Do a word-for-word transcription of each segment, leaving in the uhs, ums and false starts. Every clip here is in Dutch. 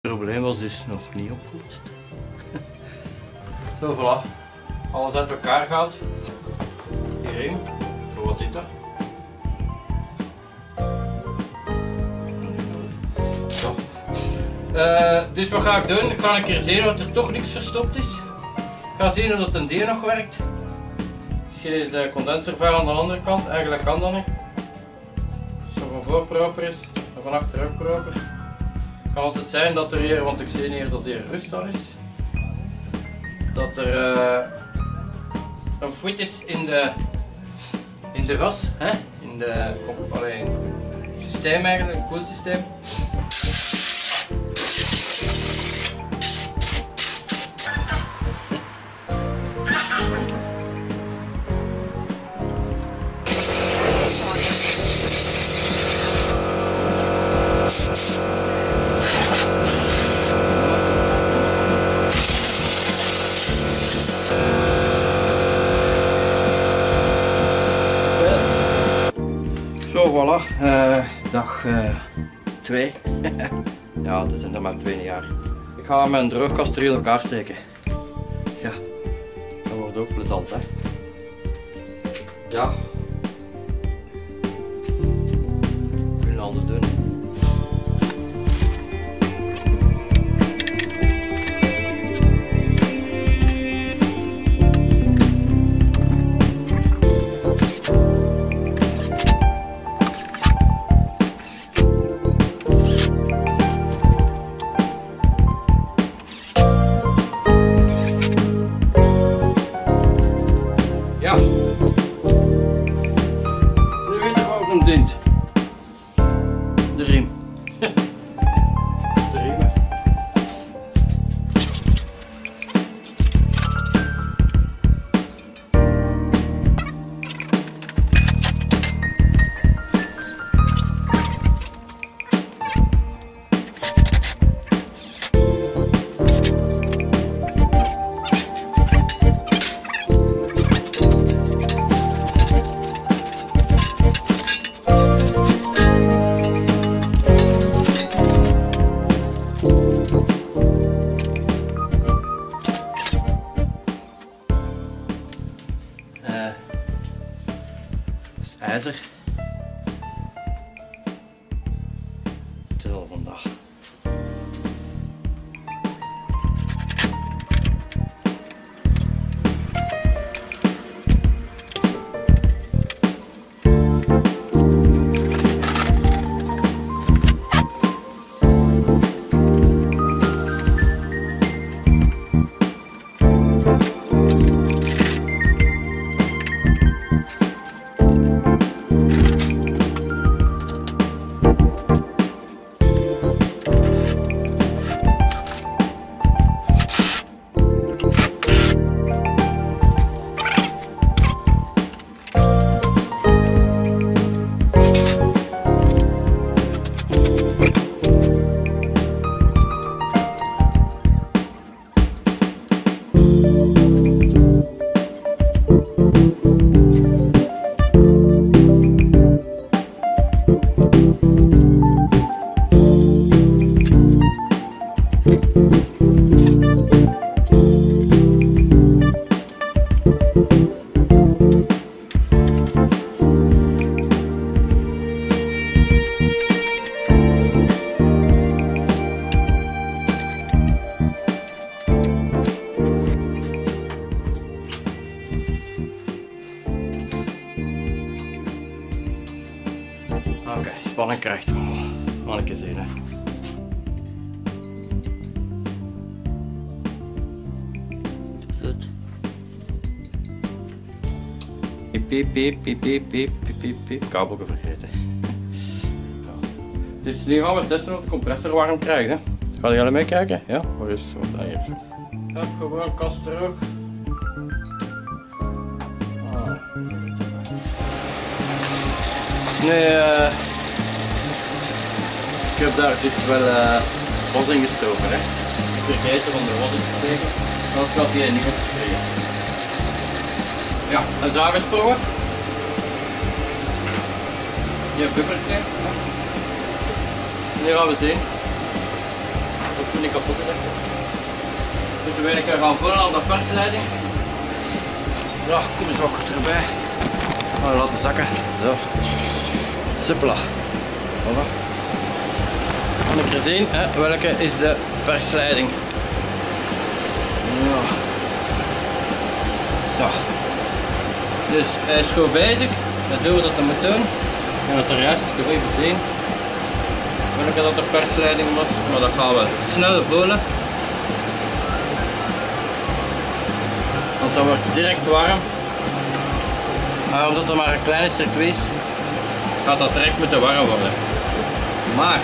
probleem was dus nog niet opgelost. Zo, voilà. Alles uit elkaar gehaald. Hierin. Wat is dat? Zo. Uh, dus wat ga ik doen? Ik ga een keer zien dat er toch niks verstopt is. Ik ga zien of dat een dier nog werkt. Misschien is de condenservel aan de andere kant. Eigenlijk kan dat niet. Als er van voor proper is, als er van achter ook proper. Het kan altijd zijn dat er hier, want ik zie hier dat hier rust aan is. Dat er uh, een voet is in de, in de ras, hè? In de allee, het systeem eigenlijk, een koelsysteem. Zo, voilà, uh, dag twee. Uh, ja, dat zijn er maar twee jaar. Ik ga mijn droogkast er in elkaar steken. Ja, dat wordt ook plezant, hè. Ja. Ik wil het anders doen. Ja, nu weet ik wat hem dient. De riem. De riemen. IJzer. Het is al vandaag. Oké, okay, spanning krijgt hem. Mag ik eens zien, hè. Piep, piep, piep, piep, piep, piep, piep, piep. Kabelken vergeten. Ja. Dus nu gaan we testen of de compressor warm krijgt, hè. Ga je mee kijken? Ja, waar is het? Wat hier? Ik heb gewoon kast terug. Ah. Nee, uh, ik heb daar dus wel uh, was in gestoken, hè. Ik vergeten om er was in te steken, anders gaat hij niet opspringen. Ja, een zaaggesproken. Je bubbertje. Nu gaan we zien of er kapot is. Moeten we een keer gaan vullen aan de persleiding. Ja, kom eens wat erbij. Oh, laten zakken. Zo. Suppela. Voilà. Kan ik er zien, hè? Welke is de persleiding? Ja. Zo. Dus hij is goed bezig. Dat doen we dat hij moet doen. En dat er juist nog even zien welke dat de persleiding was. Maar dat gaan we snel voelen. Want dat wordt direct warm. Maar omdat het maar een kleine circuit is, gaat dat direct moeten warm worden. Maar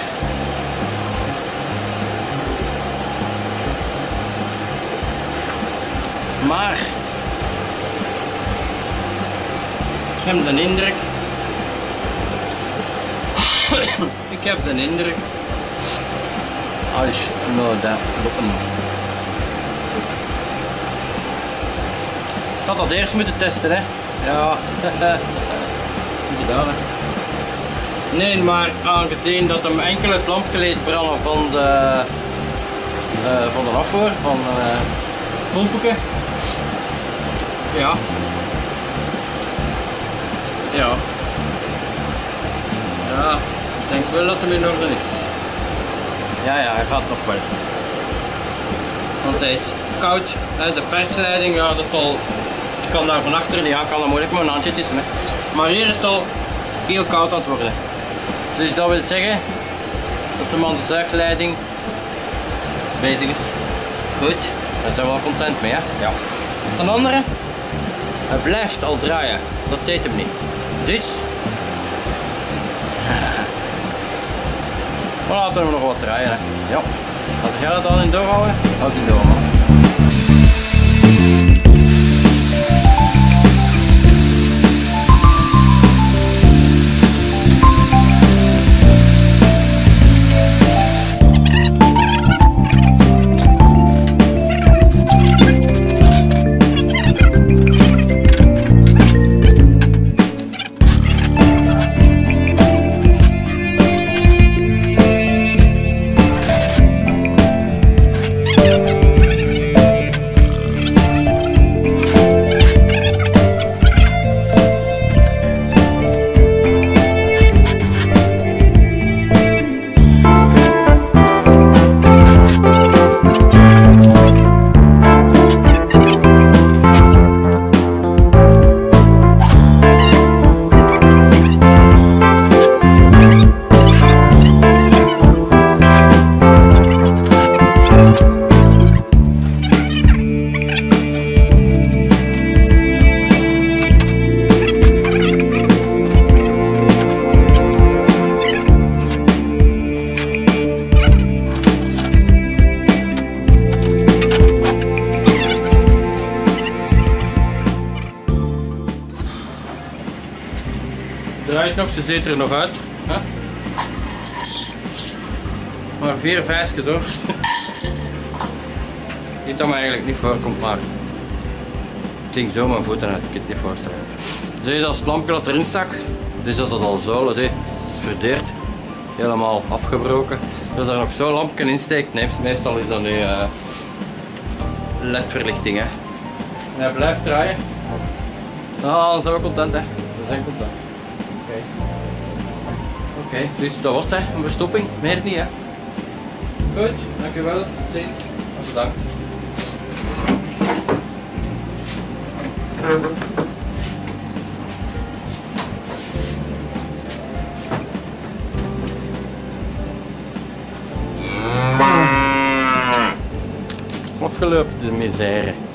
Maar ik heb de indruk ik heb de indruk als nou dat lukken. Ik had dat eerst moeten testen, hè? Ja, gedaan, hè? Nee, maar aangezien dat hem enkel het lampje liet branden van de, uh, van de afvoer, van uh, pompeke. Ja. Ja. Ja, ik denk wel dat hem in orde is. Ja, ja, hij gaat nog wel. Want hij is koud. Hè? De persleiding, ja, dat zal. Ik kan daar van achteren niet aan, kan dat moeilijk met een handje tussen. Hè? Maar hier is het al heel koud aan het worden. Dus dat wil zeggen dat de man de zuigleiding bezig is. Goed, daar zijn we wel content mee, hè? Ja. Ten andere, hij blijft al draaien. Dat deed hem niet. Dus we laten hem nog wat draaien. Hè. Ja. Als jij dat al in doorhouden, houd die door, man. Draait nog, ze ziet er nog uit. Huh? Maar vier vijfjes hoor. Niet dat me eigenlijk niet voorkomt, maar ik ging zo mijn voeten uit, ik kan het niet voorstellen. Zie je dat het lampje dat erin stak? Dus dat is al zo, zie je, het is verdeerd. Helemaal afgebroken. Als er nog zo'n lampje in steekt, nee, meestal is dat nu uh, L E D-verlichting. Hè. En hij blijft draaien. Nou, dan zijn we content, hè. We zijn content. Oké, okay. okay, dus dat was het, hè. Een verstopping, meer niet, hè. Goed, dankjewel, tot ziens en bedankt. Afgelopen de misère.